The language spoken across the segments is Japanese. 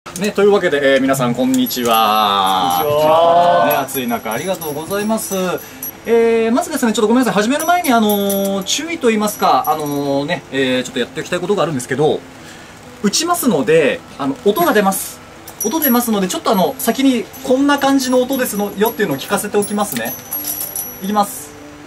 ね、というわけで、皆さんこんにちは。こんにちは。ね、暑い中ありがとうございます。まずですね、ちょっとごめんなさい、始める前に注意と言いますか、ちょっとやっておきたいことがあるんですけど、打ちますので、音が出ます。音出ますので、ちょっと先にこんな感じの音ですのよっていうのを聞かせておきますね。いきます。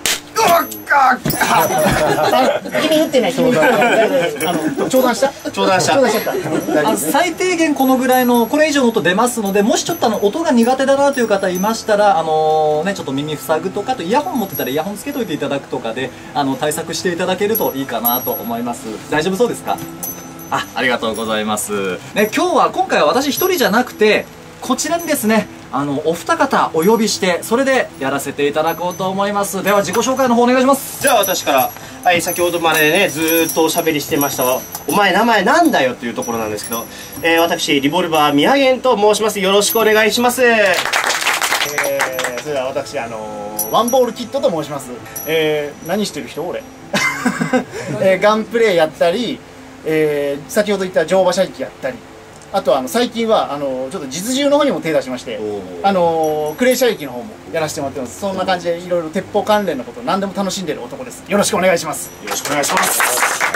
君打ってない。長弾した最低限このぐらいのこれ以上の音出ますので、もしちょっと音が苦手だなという方いましたら、ちょっと耳塞ぐとか、あとイヤホン持ってたらイヤホンつけといていただくとかで対策していただけるといいかなと思います。大丈夫そうですか？ありがとうございます、ね、今回は私一人じゃなくて、こちらにですねお二方お呼びして、それでやらせていただこうと思います。では自己紹介の方お願いします。 じゃあ私から、はい、先ほどまでねずーっとおしゃべりしてましたお前名前なんだよっていうところなんですけど、私リボルバー宮源と申します。よろしくお願いします。 それでは私ワンボールキットと申します。何してる人俺ガンプレイやったり、先ほど言った乗馬射撃やったり、あと最近はちょっと実銃の方にも手出しまして、クレイ射撃の方もやらせてもらってます。そんな感じでいろいろ鉄砲関連のこと何でも楽しんでる男です。よろしくお願いします。 よろしくお願いします。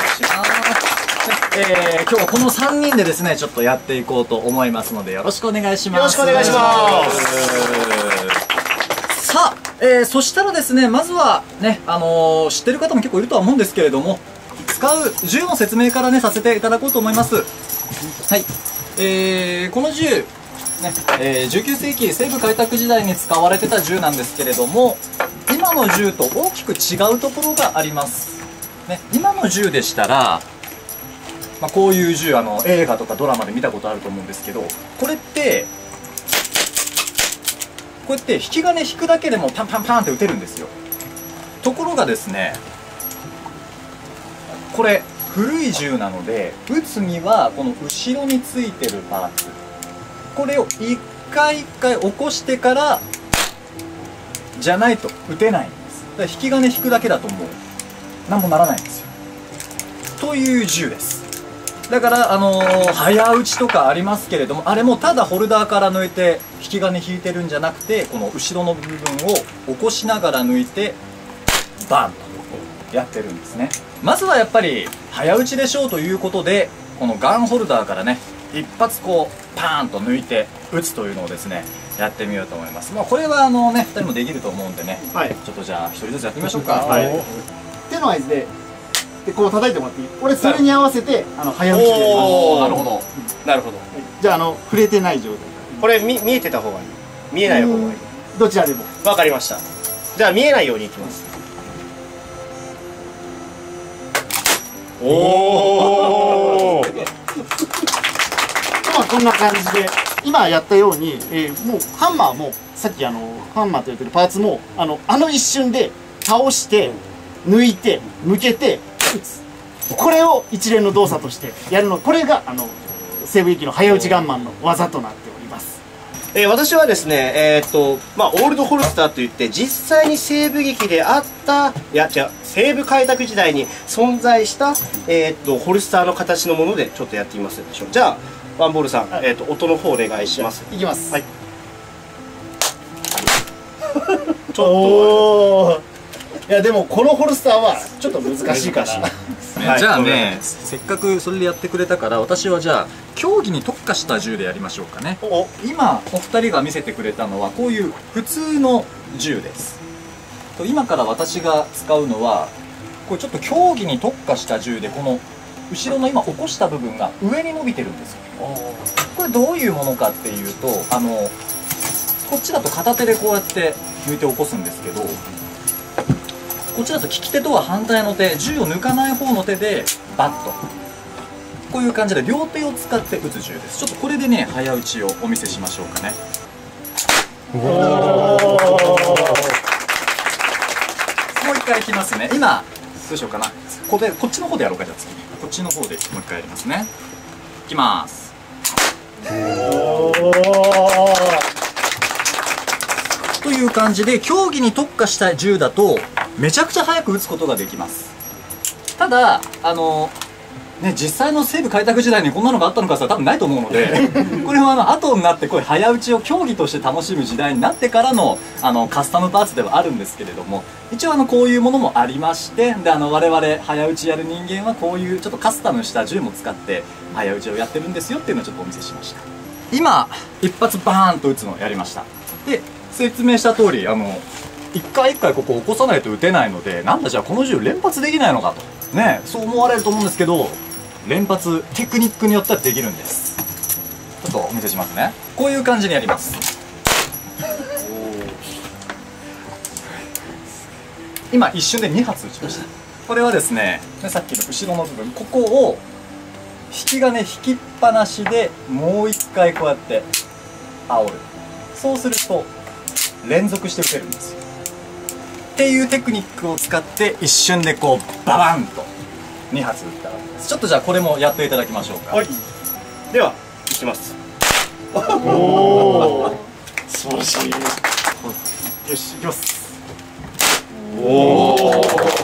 今日はこの3人でですねちょっとやっていこうと思いますので、よろしくお願いします。 よろしくお願いします。 さあ、そしたらですね、まずはね知ってる方も結構いるとは思うんですけれども、使う銃の説明からねさせていただこうと思います。はい、この銃、ね19世紀西部開拓時代に使われてた銃なんですけれども、今の銃と大きく違うところがあります、ね、今の銃でしたら、こういう銃映画とかドラマで見たことあると思うんですけど、これってこうやって引き金引くだけでもパンパンパンって撃てるんですよ。ところがですね、これ古い銃なので、撃つにはこの後ろについてるパーツ、これを一回一回起こしてからじゃないと撃てないんです。だから引き金引くだけだともう何もならないんですよという銃です。だから早撃ちとかありますけれども、あれもただホルダーから抜いて引き金引いてるんじゃなくて、この後ろの部分を起こしながら抜いてバンとやってるんですね。まずはやっぱり早打ちでしょうということで、このガンホルダーからね一発こうパーンと抜いて撃つというのをですねやってみようと思います。これは2人もできると思うんでね、はい、ちょっとじゃあ1人ずつやってみましょうか。はい、 手の合図でこう叩いてもらっていい？俺それに合わせて早打ちでやります。 おお、なるほど、なるほど。 じゃあ触れてない状態、 これ見えてた方がいい、見えない方がいい、 どちらでも。わかりました。 じゃあ見えないようにいきます。おおこんな感じで今やったように、もうハンマーもさっきハンマーと言ってるパーツも一瞬で倒して抜いて向けて打つ、これを一連の動作としてやるの、これが西部劇の早打ちガンマンの技となっております。 私はですねオールドホルスターといって実際に西部劇であった、西部開拓時代に存在したホルスターの形のものでちょっとやってみますでしょう。じゃあワンボールさん、音の方お願いします。 いきます。はい。 ちょっといやでもこのホルスターはちょっと難しいかな。 じゃあね、せっかくそれでやってくれたから、私はじゃあ競技に特化した銃でやりましょうかね。今お二人が見せてくれたのはこういう普通の銃です。今から私が使うのはこれちょっと競技に特化した銃で、この後ろの今起こした部分が上に伸びてるんですよ。これどういうものかっていうと、こっちだと片手でこうやって抜いて起こすんですけど、こっちだと利き手とは反対の手、銃を抜かない方の手でバッとこういう感じで両手を使って撃つ銃です。ちょっとこれでね早打ちをお見せしましょうかね。もう一回いきますね。今どうしようかな、こっちの方でやろうか。じゃあ次こっちの方でもう一回やりますね。いきます。という感じで競技に特化した銃だとめちゃくちゃ早く撃つことができます。ただね、実際の西部開拓時代にこんなのがあったのかさ多分ないと思うのでこれは後になってこういう早打ちを競技として楽しむ時代になってからのカスタムパーツではあるんですけれども、一応こういうものもありまして、で我々早打ちやる人間はこういうちょっとカスタムした銃も使って早打ちをやってるんですよっていうのをちょっとお見せしました。今一発バーンと撃つのをやりました。で説明した通り一回一回ここを起こさないと撃てないので、なんだじゃあこの銃連発できないのかとね、そう思われると思うんですけど、連発テクニックによってはできるんです。ちょっとお見せしますね。こういう感じにやります。今一瞬で2発撃ちました。これはですね、さっきの後ろの部分ここを引き金引きっぱなしでもう一回こうやって煽る。そうすると連続して撃てるんですよっていうテクニックを使って一瞬でこうババンと2発撃ったわけです。ちょっとじゃあこれもやっていただきましょうか。 はい、ではいきます。 おお素晴らしい。 よしいきます。 おお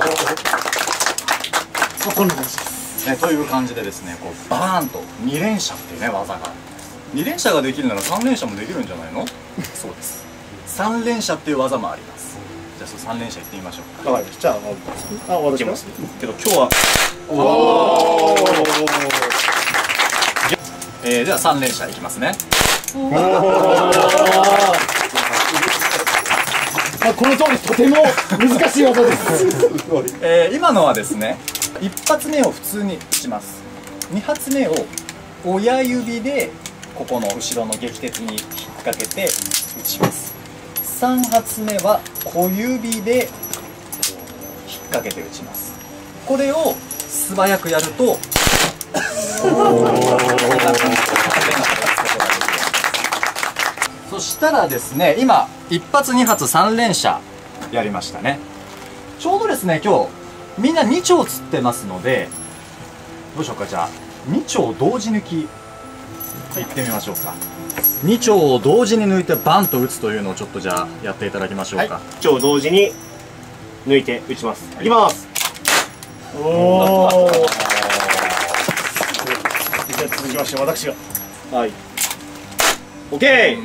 こんな感じです、 ね、という感じでですね、こうバーンと2連射っていうね技が2連射ができるなら3連射もできるんじゃないのそうです、3連射っていう技もあります。じゃあその3連射いってみましょうか。 わかりました。じゃあ私いきますけど今日はでは3連射いきますね。 この通りとても難しい技です今のはですね、1発目を普通に打ちます。2発目を親指でここの後ろの撃鉄に引っ掛けて打ちます。3発目は小指で引っ掛けて打ちます。これを素早くやるとそしたらですね、今1発2発3連射やりましたね。ちょうどですね、今日みんな2丁釣ってますので、どうしようか。じゃあ2丁同時抜きいってみましょうか。2丁を同時に抜いてバンと打つというのをちょっとじゃあやっていただきましょうか。 2丁同時に抜いて打ちます。いきます。 おおじゃあ続きまして私がはい、オッケー。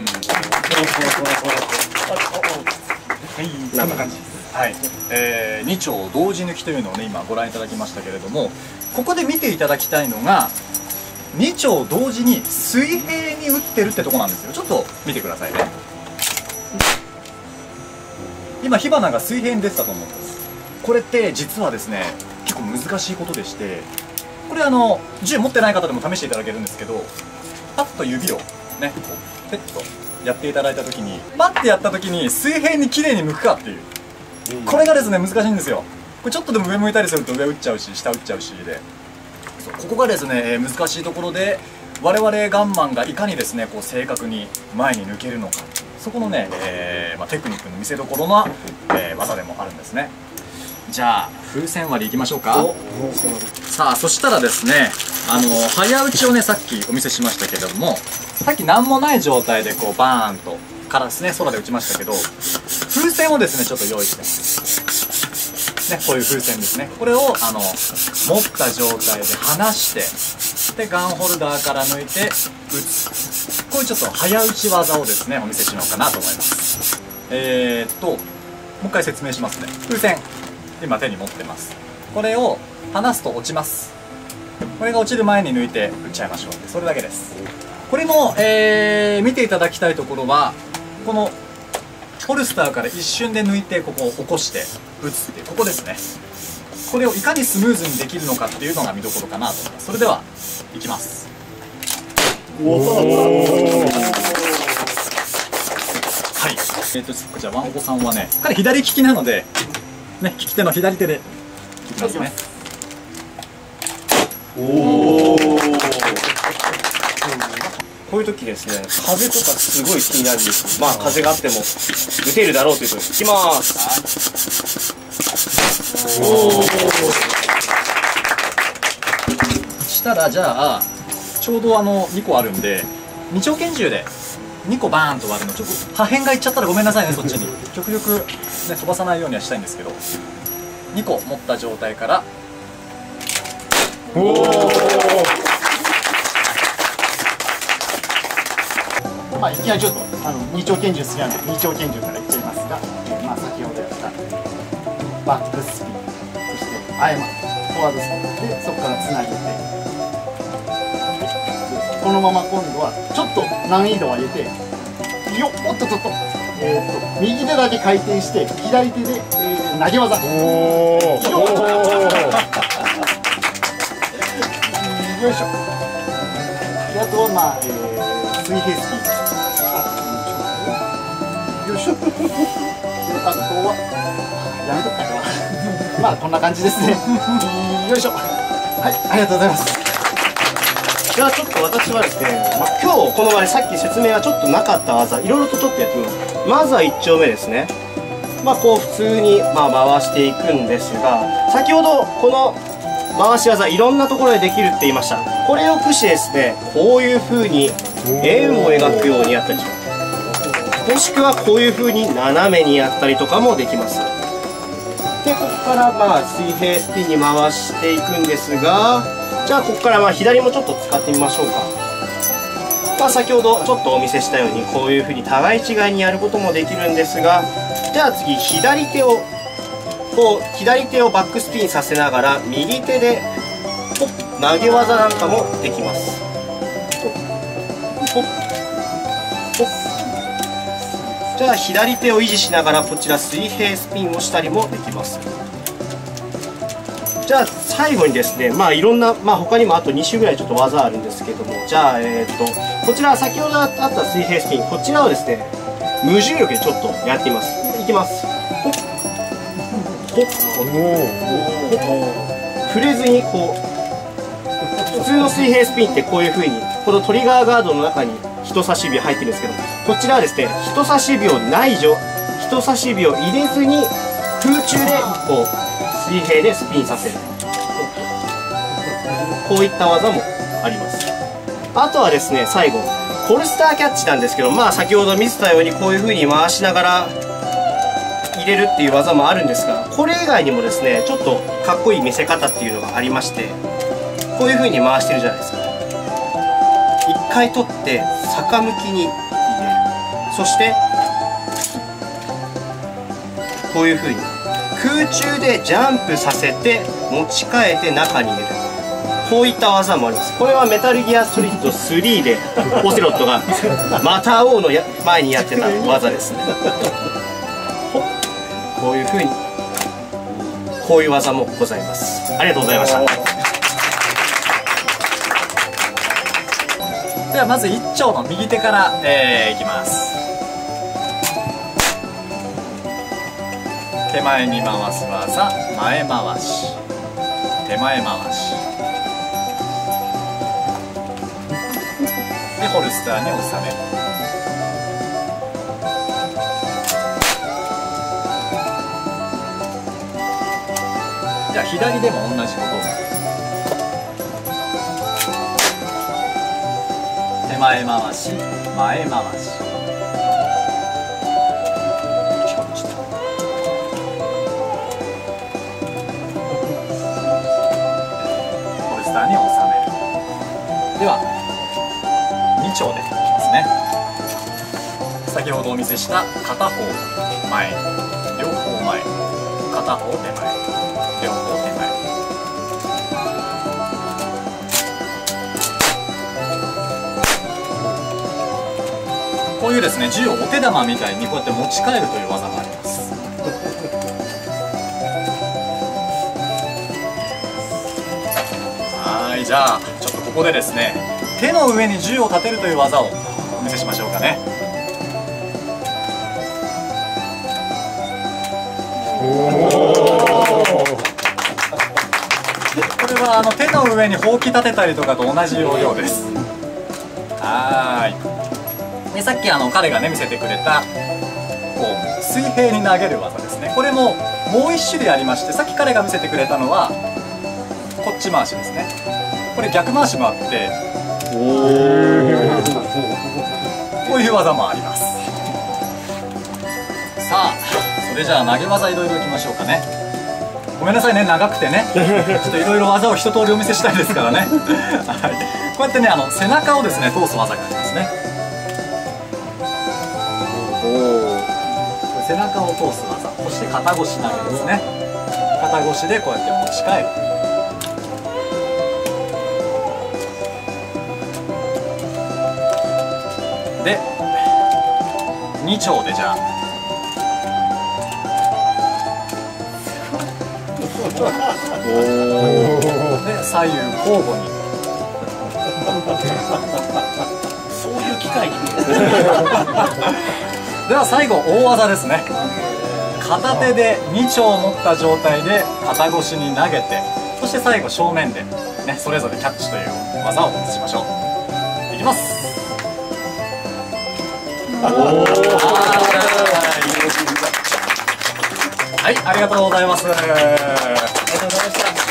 こんな感じです。はい、2丁同時抜きというのをね今ご覧いただきましたけれども、ここで見ていただきたいのが2丁同時に水平に打ってるってとこなんですよ。ちょっと見てくださいね。今火花が水平に出てたと思うんです。これって実はですね結構難しいことでして、これ銃持ってない方でも試していただけるんですけど、パッと指をねこうペッとやっていただいた時にパッてやった時に水平に綺麗に向くかっていう、これがですね難しいんですよ。これちょっとでも上向いたりすると上打っちゃうし下打っちゃうしで、ここがですね難しいところで、我々ガンマンがいかにですねこう正確に前に抜けるのか、そこのね、テクニックの見せ所の、技でもあるんですね。じゃあ風船割りいきましょうか。さあそしたらですね早打ちをねさっきお見せしましたけれども、さっき何もない状態でこうバーンとからですね空で打ちましたけど、風船をですねちょっと用意してね、こういう風船ですね。これを持った状態で離して、でガンホルダーから抜いて打つ、こういうちょっと早打ち技をですねお見せしようかなと思います。もう一回説明しますね。風船今手に持ってます。これを離すと落ちます。これが落ちる前に抜いて打っちゃいましょう。それだけです。これも、見ていただきたいところはこのホルスターから一瞬で抜いてここを起こして打つっていうここですね。これをいかにスムーズにできるのかっていうのが見どころかなと思います。それではいきます。はい、じゃあワンオコさんはね彼左利きなのでね、利き手の左手でいきますね。 こういう時ですね、風とかすごい気になるんです。まあ風があっても打てるだろうということでいきます。 したらじゃあちょうど2個あるんで2丁拳銃で2個バーンと割るの、ちょっと破片がいっちゃったらごめんなさいね。そっちに極力、ね、飛ばさないようにはしたいんですけど、2個持った状態からおおいきなりちょっと二丁拳銃好きなんで二丁拳銃からいっちゃいますが、先ほどやったバックスピン、そしてアイマンフォワードスピンでそこからつなげて、このまま今度はちょっと難易度を上げて、よっおっとっとっと、右手だけ回転して左手で、投げ技。よいしょ。であとは水平スピン。よいしょ。であとはやめとくかな。こんな感じですね。よいしょ。はい、ありがとうございます。 ではちょっと私はですね、今日この場でさっき説明がちょっとなかった技、いろいろとちょっとやってみます。まずは1丁目ですね。こう普通に回していくんですが、先ほどこの回し技いろんなところでできるって言いました。これを駆使ですね、こういう風に円を描くようにやったりします。もしくはこういう風に斜めにやったりとかもできます。でここから水平スピンに回していくんですが、じゃあここから左もちょっと使ってみましょうか。先ほどちょっとお見せしたようにこういう風に互い違いにやることもできるんですが、じゃあ次左手をバックスピンさせながら右手で投げ技なんかもできます。じゃあ左手を維持しながらこちら水平スピンをしたりもできます。じゃあ最後にですね、いろんな、他にもあと2種ぐらいちょっと技あるんですけども、じゃあこちら先ほどあった水平スピン、こちらをですね無重力でちょっとやってみます。いきます。触れずにこう、普通の水平スピンってこういう風にこのトリガーガードの中に人差し指入ってるんですけど、こちらはですね人差し指を入れずに空中でこう水平でスピンさせる、こういった技もあります。あとはですね最後ホルスターキャッチなんですけど、先ほど見せたようにこういう風に回しながら入れるっていう技もあるんですが、これ以外にもですねちょっとかっこいい見せ方っていうのがありまして、こういう風に回してるじゃないですか。一回取って逆向きに入れる、そしてこういう風に空中でジャンプさせて持ち替えて中に入れる、こういった技もあります。これはメタルギアソリッド3でオセロットがまた会おうの前にやってた技ですね。こういう風にこういう技もございます。ありがとうございました。 ではまず1丁の右手から、いきます。手前に回す技、前回し、手前回しでホルスターに収める。じゃあ左でも同じこと。手前回し、前回し。ホルスターに収める。では2丁でいきますね。先ほどお見せした片方前、両方前、片方手前、両方手前。こういうですね銃をお手玉みたいにこうやって持ち替えるという技があります。はい、じゃあちょっとここでですね手の上に銃を立てるという技をお見せしましょうかね。これは手の上にほうき立てたりとかと同じ要領です。はい。でさっき彼がね見せてくれたこう水平に投げる技ですね。これももう一種類ありまして、さっき彼が見せてくれたのはこっち回しですね。これ逆回しもあってこういう技もあります。さあそれじゃあ投げ技いろいろいきましょうかね。ごめんなさいね長くてねちょっといろいろ技を一通りお見せしたいですからねはい、こうやってね背中をですね通す技がありますね。 背中を通す技、そして肩越し投げですね。肩越しでこうやって持ち帰る。で2丁でじゃあで左右交互にそういう機会にでは最後大技ですね。片手で2丁持った状態で肩越しに投げて、そして最後正面で、ね、それぞれキャッチという技をしましょう。いきます。はい、ありがとうございます。 ありがとうございました。